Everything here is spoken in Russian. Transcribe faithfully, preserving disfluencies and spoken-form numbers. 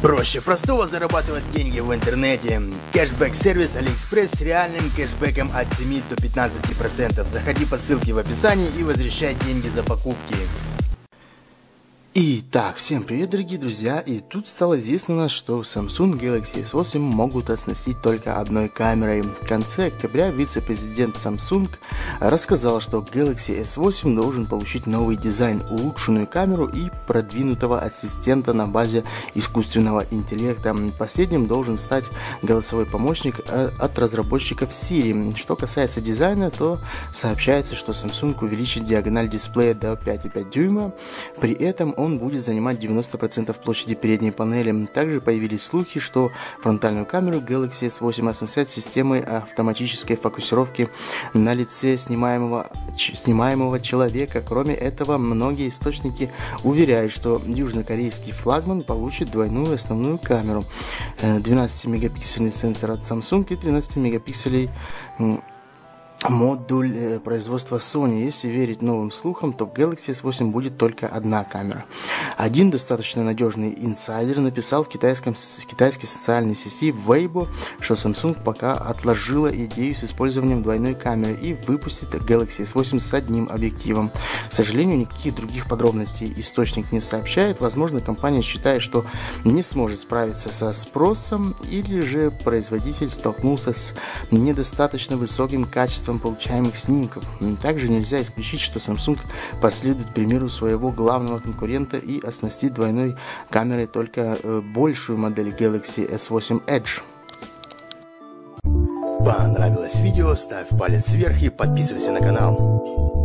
Проще простого зарабатывать деньги в интернете. Кэшбэк-сервис AliExpress с реальным кэшбэком от семи до пятнадцати процентов. Заходи по ссылке в описании и возвращай деньги за покупки. Итак, всем привет, дорогие друзья, и тут стало известно, что Samsung Galaxy эс восемь могут оснастить только одной камерой. В конце октября вице-президент Samsung рассказал, что Galaxy эс восемь должен получить новый дизайн, улучшенную камеру и продвинутого ассистента на базе искусственного интеллекта. Последним должен стать голосовой помощник от разработчиков Siri. Что касается дизайна, то сообщается, что Samsung увеличит диагональ дисплея до пять и пять дюйма, при этом он будет занимать девяносто процентов площади передней панели. Также появились слухи, что фронтальную камеру Galaxy эс восемь оснастят системой автоматической фокусировки на лице снимаемого, снимаемого человека. Кроме этого, многие источники уверяют, что южнокорейский флагман получит двойную основную камеру. двенадцатимегапиксельный сенсор от Samsung и тринадцать мегапикселей модуль производства Sony. Если верить новым слухам, то в Galaxy эс восемь будет только одна камера. Один достаточно надежный инсайдер написал в, китайском, в китайской социальной сети Weibo, что Samsung пока отложила идею с использованием двойной камеры и выпустит Galaxy эс восемь с одним объективом. К сожалению, никаких других подробностей источник не сообщает. Возможно, компания считает, что не сможет справиться со спросом, или же производитель столкнулся с недостаточно высоким качеством получаемых снимков. Также нельзя исключить, что Samsung последует примеру своего главного конкурента и оснастит двойной камерой только э, большую модель Galaxy эс восемь Edge. Понравилось видео? Ставь палец вверх и подписывайся на канал.